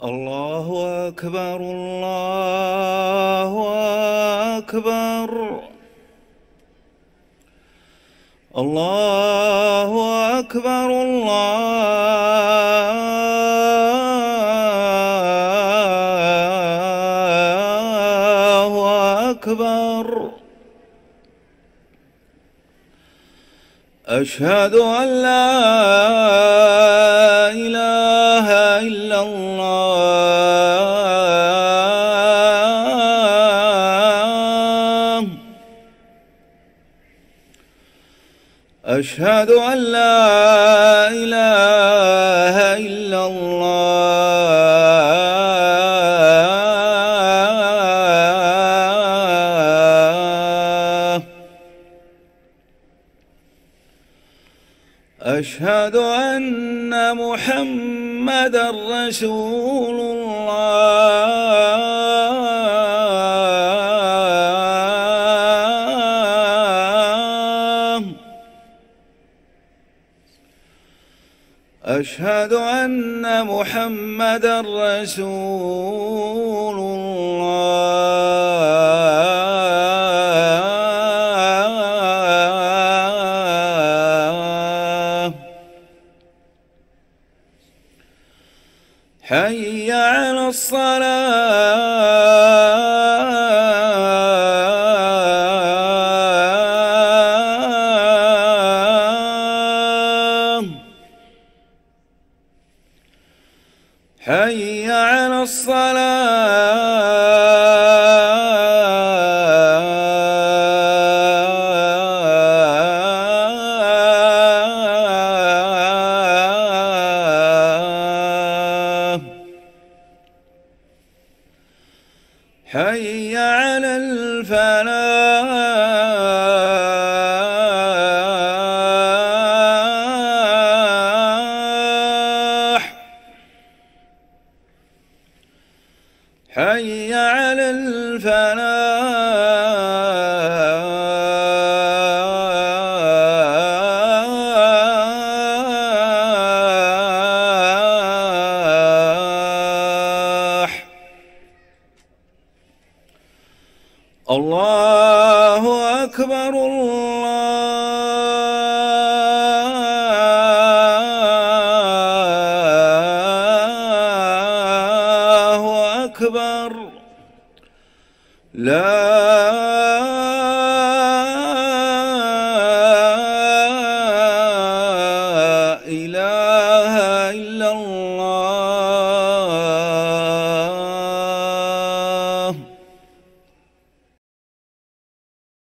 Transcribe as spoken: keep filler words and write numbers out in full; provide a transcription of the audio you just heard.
الله أكبر الله أكبر الله أكبر الله أكبر. أشهد أن لا إله إلا الله. أشهد أن لا إله إلا الله. أشهد أن محمدًا رسول الله. أشهد أن محمدًا رسول الله. حي على الصلاة. حي على الصلاة. حي على الفلاح. حي على الفلاح. الله أكبر الله أكبر. لا